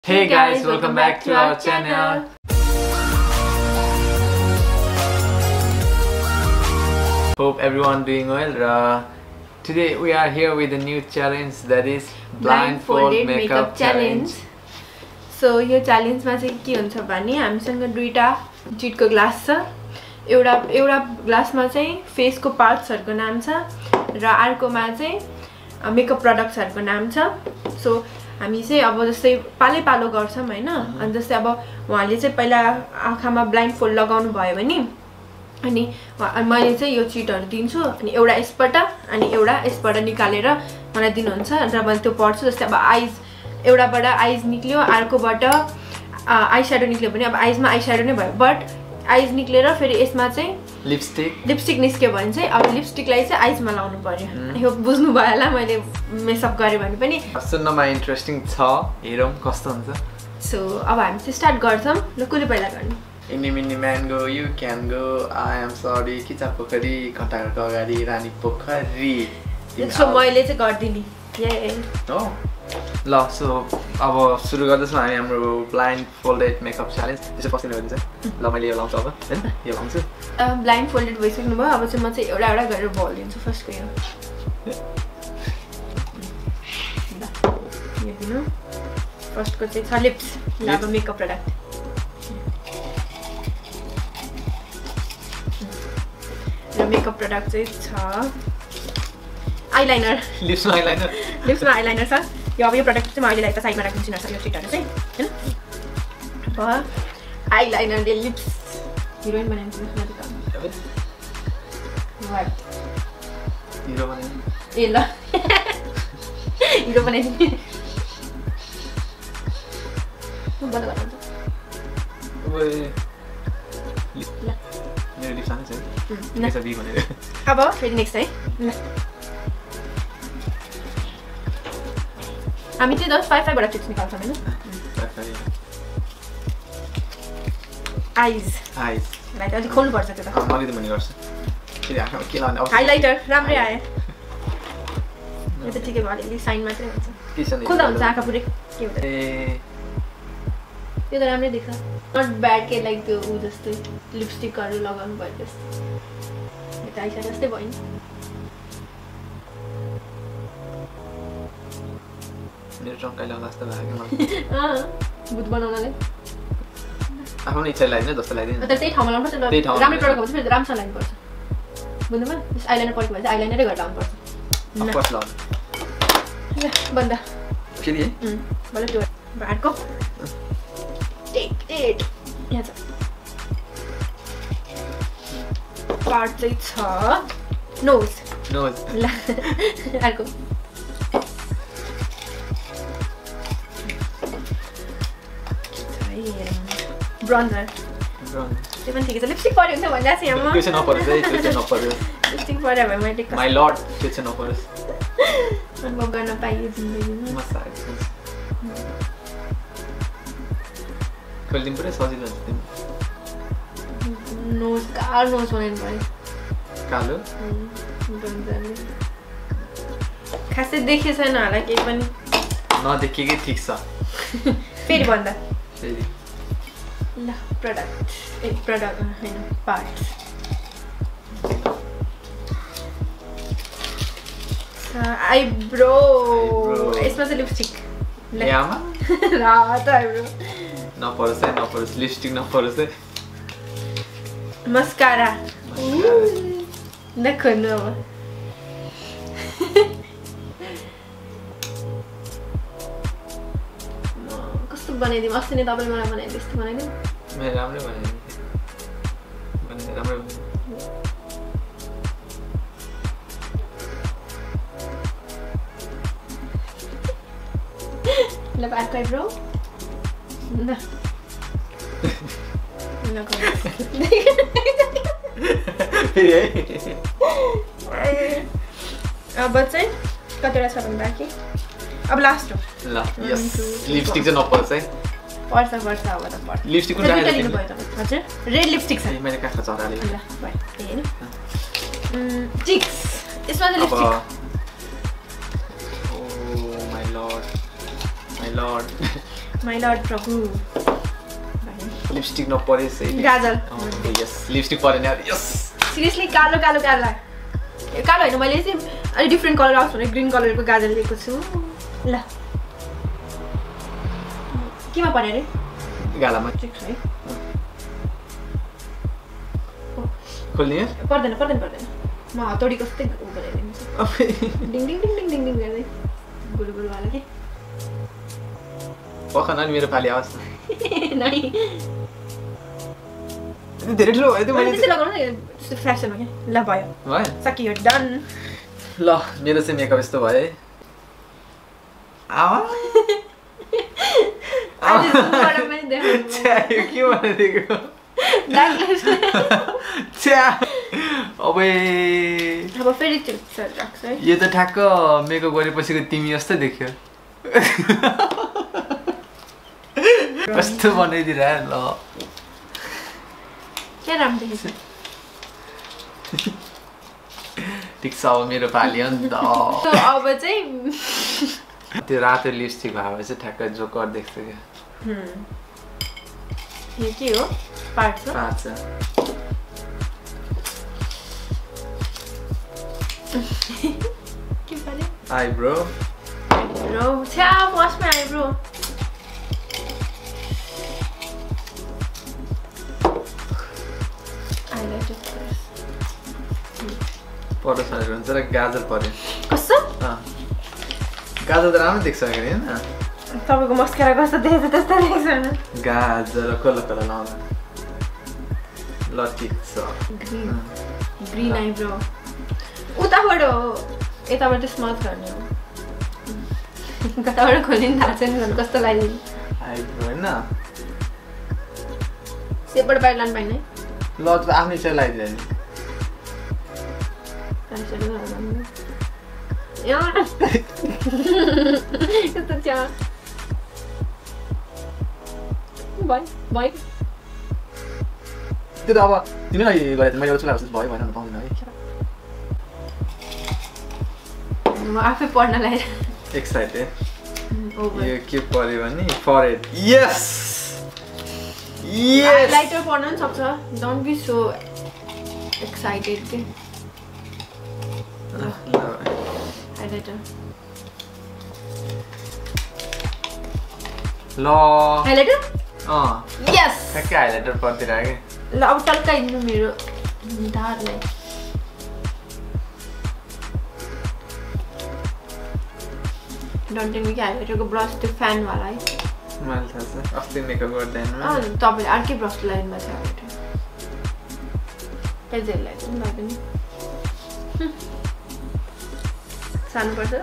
Hey guys, welcome back to our channel. Hope everyone doing well. Today we are here with a new challenge, that is Blindfolded makeup challenge. So यो challenge मा चाहिँ के हुन्छ भने हामीसँग दुईटा चिटको glass छ. एउटा ग्लासमा चाहिँ फेस को पार्ट्सहरुको नाम छ र अर्कोमा चाहिँ मेकअप प्रोडक्ट्सहरुको नाम छ. सो हामी चाहिँ अब जस्तै पालो गर्छौं हैन. अनि जस्तै अब उहाँले चाहिँ पहिला आँखामा ब्लाइन्डफोल्ड लगाउनु भयो भने अनि मैले चाहिँ यो चिटहरु दिन्छु अनि एउटा यसबाट अनि एउटा यसबाट निकालेर मलाई दिनुहुन्छ र मैले त्यो पढ्छु. जस्तै अब आइज एउटाबाट आइज निक्ल्यो, अर्कोबाट आई स्याडो निक्ल्यो भने अब आइजमा आई स्याडो नै भयो, बट आइज निक्लेर फेरि यसमा चाहिँ लिपस्टिक निस्क्यो भने चाहिँ अब लिपस्टिकलाई चाहिँ आइजमा लाउनु पर्यो. यो बुझ्नु भयो होला मैले मेसअप गरे भने पनि. सुन्नमा इन्ट्रेस्टिङ छ, हेरौं कस्तो हुन्छ. सो अब हामी चाहिँ स्टार्ट गर्छौं. ल कुले पहिला गर्ने? Eeny meeny man go, you can go, I am sorry, Khichapokhari, कटारको अगाडि रानी पोखरी. सो मैले चाहिँ गर्दिनी. हो ल. सो अब सुरु गर्दैछौँ हामी हाम्रो ब्लाइन्डफोल्डेड मेकअप च्यालेन्ज. त्यसो पसिन गरिदिन्छ. ल मैले यो लाउँछु अब हैन, यो लाउँछु. ब्लाइन्डफोल्डेड भइसक्नु भयो. अब चाहिँ म चाहिँ एउटा गरेर बल दिन्छु. फर्स्टको यो दिनु. फर्स्टको चाहिँ छ लिप्स. ल अब मेकअप प्रोडक्ट. र मेकअप प्रोडक्ट चाहिँ छ आइलाइनर. लिप्समा आइलाइनर छ. यो अब यो प्रोडक्ट चाहिँ म अहिले लाइक साइडमा राख्दिन्छु न. यो चिटहरु चाहिँ हैन. अब आइलाइनरले लिप्स हिरोइन बनाइदिन्छु न. वाट हिरो बनाइदिनु. ए ल हिरो बनाइदिनु. बन्द गर्नु. ओए ल मेरो लिप्स आन्छ है. यसो बी भनेर. अब फेरि नेक्स्ट है. हामी चाहिँ 5 बाट चिट्स निकाल्छौँ हैन. आइज लाइट अलि खोल्नु पर्छ त्यो त. मैले त भने गर्छु. फेरि आँखामा के लाउने? हाइलाइटर राम्रै आयो. यो त ठिकै भयो. अलि साइन मात्रै हुन्छ. खोल्दा हुन्छ आँखा पुरै. के हुन्छ ए यो त राम्रै देख्छ. नट ब्याड के लाइक त्यो उ जस्तै लिपस्टिकहरु लगाउनु भयो त्यस्तो. यो त आइसा जस्तै भयो नि. मेरो टङ्काइला जस्तो लाग्यो मलाई. भूत बनाउनलाई आफ्नो इच्छा लाग्दैन जस्तो लाग्दैन. तर त्यही ठाउँमा लाउनु पर्छ. राम्रो प्रडक्ट हुन्छ फेरि राम्रोसँग लाउनु पर्छ. बुझ्नुभयो? त्यस आइलाइनर परेको भए चाहिँ आइलाइनरै गरेर लाउनु पर्छ. अफकोर्स लाउनु. ल बन्द. फेरि है बल्ल त्यो बारको टेक इट. यहाँ छ पार्ट चाहिँ छ नोज. ल अर्को ब्रन्जर. त्यो पनि ठिकै छ. लिपस्टिक पर्यो हुन्छ भन्दा चाहिँ यहाँ त्यो चाहिँ नपरोस् है. त्यो चाहिँ नपरोस्. लिपस्टिक पर्यो भने मैले माइ लर्ड त्यो चाहिँ नपरोस्. अनुभव गर्न पाइयो जिन्दगीमा. खोलिदिनु पऱ्यो. सजिलो हुन्छ तिमी. नोज कालो नोज बनाउनु पऱ्यो. कालो ब्रन्जरले खासै देखे छैन होला केही पनि. नदेखेकै ठिक छ. फेरि भन्दा फेरि ल प्रोडक्ट हैन पार्ट्स. आइब्रो. यसमा चाहिँ लिपस्टिक. यहाँमा रात आइब्रो नपरोस् है. नपरोस्. लिपस्टिक नपरोस् है. मस्कारा. नखोल्नु अब. कस्तो बनाइदिउँ? अस्ति नै तपाईँले मलाई बनाइदिनु. यस्तो बनाइदिउँ. मैले राम्रै बनाइदिएँ. राम्रै बनाइदिएँ. ल अर्को आइब्रो. ल फेरि है. अब चाहिँ कतिवटा छ भने बाँकी. अब लास्ट हो. ल यस. लिपस्टिक चाहिँ नपरोस् है. पर्छ अब त पर्छ. लिपस्टिक कुन चाहिँ लिनु भयो तपाईँ? हजुर रेड लिपस्टिक छ. मैले काखा चराले. ल भयो. त्यही हैन. चिक्स. यसमा चाहिँ lipstick. Oh my lord. My lord प्रभु लिपस्टिक नपरे सही गाजल यस लिपस्टिक परेन यार यस सिरियसली कालो कालो कालो कालो हैन मैले चाहिँ अलि डिफरेन्ट कलर आउँछ भने ग्रीन कलरको गाजल लिएको छु ल केमा पर्ने रे गालामा चिक्स है खोल्ने पर्दैन पर्दैन पर्दैन म हतौडी कस्तै बनाइदिन्छु डिङ डिङ डिङ डिङ डिङ डिङ गर्दै गुरु गुरु वाला के पखन अनि मेरो पाली आवाज नै धेरै ठुलो भयो मैले त्यसै लगाउनु न त्यस्तो फ्यासनमा के ल भयो सकियो डन ल मेरो चाहिँ मेकअप यस्तो भयो है आवा यो के भनेको अब फेरि राख्छ है यो त ठ्याक्क मेकअप गरेपछिको तिमी जस्तो देख्यो कस्तो बनाइदिएर ल क्या राम्रो देखेछ ठिक छ अब मेरो पाली हो नि त अब चाहिँ त्यो रातो लिपस्टिक भए चाहिँ ठ्याक्क जोकर देख्छ क्या यो के हो पार्ट छ के पर्यो आइब्रो छ्या वासमा आइब्रो पटो छरेको हुन्छ र गाजर पर्यो कस्तो गाजर त राम्रो देख्छ अगाडि होइन तपाईँको मस्कारा कस्तो देखेछ त्यस्तो देख्छ होइन गाजर कल्लो कल्लो लाउँदा ल ठिक छ ग्रीन आइब्रो उताबाट हो यताबाट स्मथ गर्ने हो कताबाट खोलिनु थाहा छैन कस्तो लाग्यो आइब्रो होइन सेपबाट बाहिर लानु पाइने ल त आफ्नै चाहिँ लगाइदियो नि यस्तो छ भयो त्यो त अब तिमीलाई गरेँ मैले एउटा चुला भयो भएन पाउँदैन है म आफै पढ्न लागेर एक्साइटेड यो के पर्यो भने फरहेड यस यस लाइटर पढ्न पनि सक्छ डोन्ट बी सो एक्साइटेड के हाइलाइटर ल हाइलाइटर यस ठ्याक्कै हाइलाइटर पर्तिर आयो कि ल अब टल्काइदिनु मेरो ढाडलाई डन्टेन कि हाइलाइटरको ब्रस त्यो फ्यानवाला है मलाई थाहा छ अस्ति मेकअप गर्दैन तपाईँले अर्कै ब्रस लगाइदिनु भएको छ हाइलाइटर पेजहरू लगाइदिनु लाग्दैन सार्नुपर्छ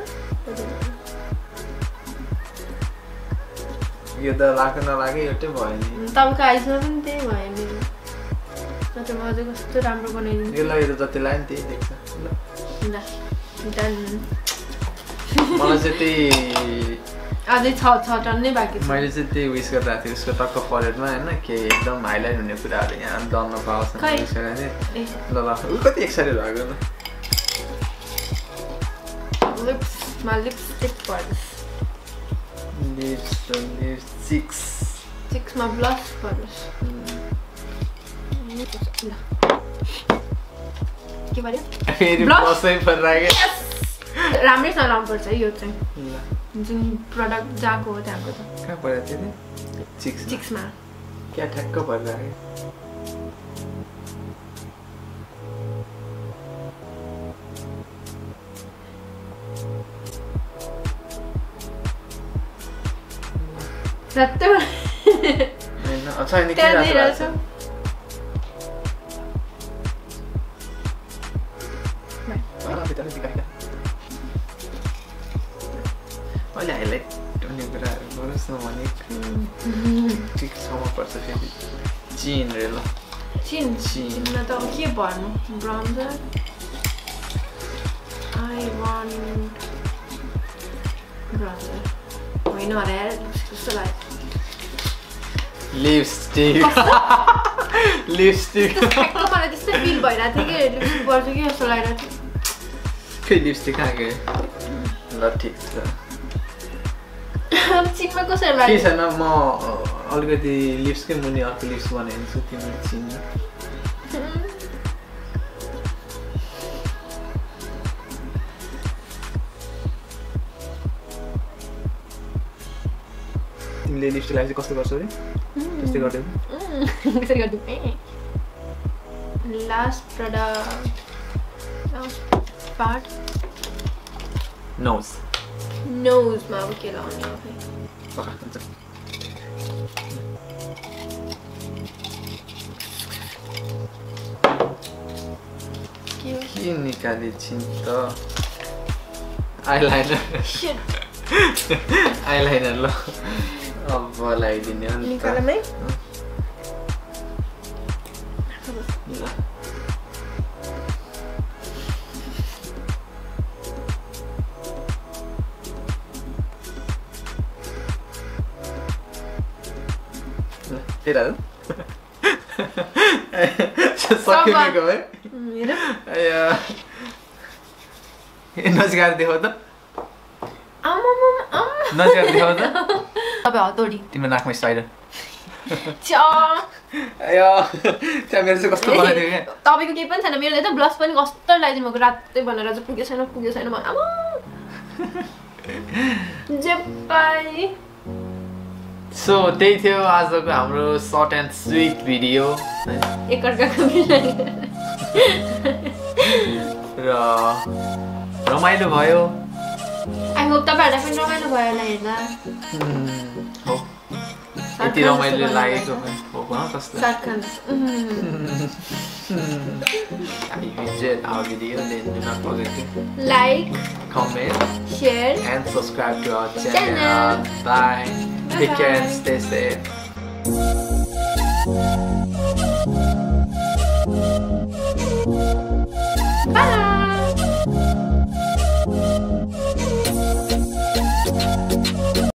यो त लाग्यो नलाग्यो एउटै भयो नि तपाईँको आइसमा पनि त्यही भयो मेरो नत्र म अझै कस्तो राम्रो बनाइदिन्छु यो लगाएर जति लाग्यो नि त्यही देख्छ ल डन मलाई चाहिँ त्यही अझै छ टन्नै बाँकी छ मैले चाहिँ त्यही विस गरिरहेको थिएँ उसको टक्क फरेडमा होइन के एकदम हाइलाइट हुने कुराहरू यहाँ डन्न पाउँछ ल ल कति एक्साइटेड भएको न लिप्समा लिपस्टिक परोस् चिक्समा ब्लस परोस् के भन्यो फेरि ब्लसै परिरहेको राम्रैसँग लाउनुपर्छ है यो चाहिँ जुन प्रडक्ट जहाँको हो त्यहाँको त कहाँ परेको थियो चिक्समा क्या ठ्याक्क परिरहेको सत्य होइन अच्छा नि के रहेछ अहिले हाइलाइट हुने कुराहरू गरोस् न भने ठिकसँग पर्छ फेरि चिन रे ल चिनमा त अब के भर्नु ब्राउन्जर आई वान्ट ब्राउन्जर होइन होला यार कस्तो लाग्यो लिपस्टिक मलाई त्यस्तै फिल भइरहेको थियो कि लिपस्टिक पर्छ कि जस्तो लागिरहेको थियो फेरि लिपस्टिक कहाँ गयो ल ठिक छ चिनमा कसरी के लाग्यो छैन म अलिकति लिप्सकै मुनि अर्को लिप्स बनाइदिन्छु तिम्रो चिन्नु तिमीले लिप्सटिक लगाएपछि कस्तो गर्छौ रे त्यस्तै गर्दै कसरी गर्दिउ लास्ट पार्ट नोजमा अब के लाउने हो के निकाले छिन् त आइलाइनर ल अब लगाइदिने हो नि त निकालमै हेर सक्यो निको है नजिकाएर देखाउ त नजिकाएर देखाउ त तपाईँ हतोडी तिम्रो नाकमा स्टाइल त्यहाँ त्यहाँ मेरो चाहिँ कस्तो बनाइदियो क्या तपाईँको केही पनि छैन मेरो त ब्लस पनि कस्तो लगाइदिनु भएको रातै भनेर चाहिँ पुगेको छैन सो त्यही थियो आजको हाम्रो सर्ट एन्ड स्विट भिडियो एकअर्काको र रमाइलो भयो आई होप तपाईँहरूलाई पनि रमाइलो भयो होला हेर्दा हो यति रमाइलो लागेको हो कस्तो If you enjoyed our video, then do not forget to like, comment, share, and subscribe to our channel. Bye. Take care and stay safe.